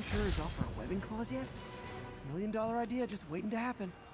insurers offer a webbing clause yet? $1 million idea just waiting to happen.